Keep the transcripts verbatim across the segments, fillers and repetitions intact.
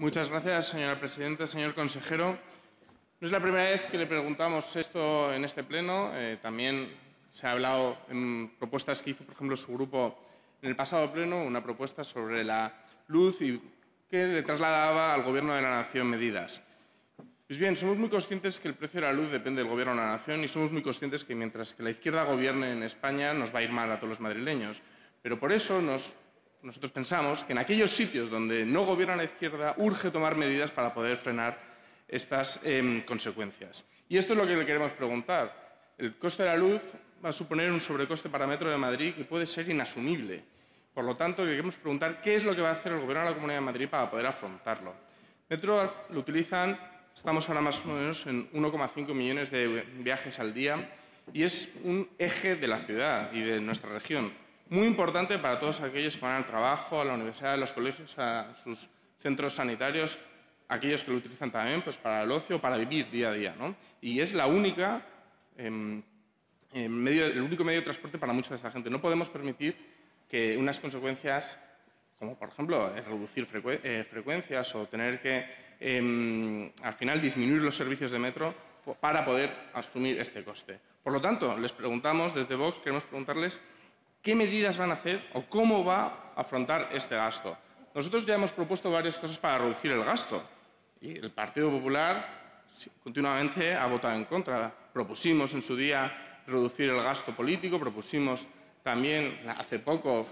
Muchas gracias, señora presidenta. Señor consejero, no es la primera vez que le preguntamos esto en este pleno. Eh, también se ha hablado en propuestas que hizo, por ejemplo, su grupo en el pasado pleno, una propuesta sobre la luz y que le trasladaba al Gobierno de la Nación medidas. Pues bien, somos muy conscientes que el precio de la luz depende del Gobierno de la Nación y somos muy conscientes que mientras que la izquierda gobierne en España nos va a ir mal a todos los madrileños. Pero por eso nos, nosotros pensamos que en aquellos sitios donde no gobierna la izquierda urge tomar medidas para poder frenar estas eh, consecuencias. Y esto es lo que le queremos preguntar. El coste de la luz va a suponer un sobrecoste para Metro de Madrid que puede ser inasumible. Por lo tanto, le queremos preguntar qué es lo que va a hacer el Gobierno de la Comunidad de Madrid para poder afrontarlo. Metro lo utilizan, estamos ahora más o menos en uno coma cinco millones de viajes al día y es un eje de la ciudad y de nuestra región. Muy importante para todos aquellos que van al trabajo, a la universidad, a los colegios, a sus centros sanitarios, aquellos que lo utilizan también pues, para el ocio, para vivir día a día, ¿no? Y es la única, eh, eh, medio, el único medio de transporte para mucha de esta gente. No podemos permitir que unas consecuencias, como por ejemplo reducir frecu eh, frecuencias o tener que eh, al final disminuir los servicios de metro para poder asumir este coste. Por lo tanto, les preguntamos desde Vox, queremos preguntarles qué medidas van a hacer o cómo va a afrontar este gasto. Nosotros ya hemos propuesto varias cosas para reducir el gasto y el Partido Popular continuamente ha votado en contra. Propusimos en su día reducir el gasto político, propusimos también hace poco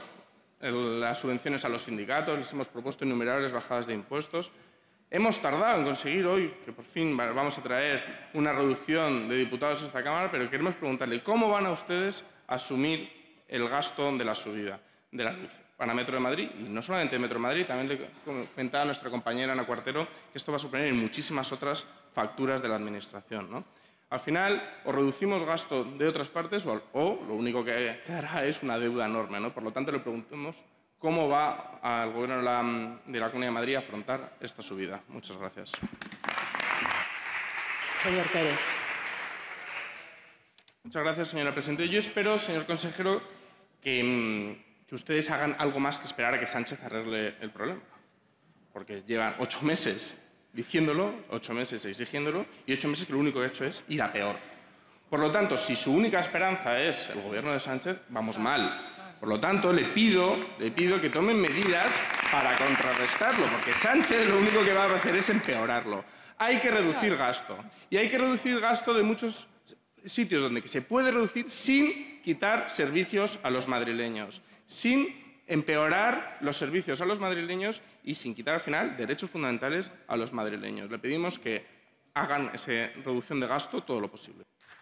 las subvenciones a los sindicatos, les hemos propuesto innumerables bajadas de impuestos. Hemos tardado en conseguir hoy que por fin vamos a traer una reducción de diputados a esta Cámara, pero queremos preguntarle cómo van a ustedes asumir el gasto de la subida de la luz para Metro de Madrid. Y no solamente Metro de Madrid, también le comentaba a nuestra compañera Ana Cuartero que esto va a suponer en muchísimas otras facturas de la Administración, ¿no? Al final, o reducimos gasto de otras partes o, o lo único que quedará es una deuda enorme, ¿no? Por lo tanto, le preguntamos cómo va al Gobierno de la, de la Comunidad de Madrid a afrontar esta subida. Muchas gracias. Señor Pérez. Muchas gracias, señora presidenta. Yo espero, señor consejero, que, que ustedes hagan algo más que esperar a que Sánchez arregle el problema. Porque llevan ocho meses diciéndolo, ocho meses exigiéndolo y ocho meses que lo único que ha hecho es ir a peor. Por lo tanto, si su única esperanza es el Gobierno de Sánchez, vamos mal. Por lo tanto, le pido, le pido que tomen medidas para contrarrestarlo, porque Sánchez lo único que va a hacer es empeorarlo. Hay que reducir gasto y hay que reducir gasto de muchos sitios donde se puede reducir sin quitar servicios a los madrileños, sin empeorar los servicios a los madrileños y sin quitar al final derechos fundamentales a los madrileños. Le pedimos que hagan esa reducción de gasto todo lo posible.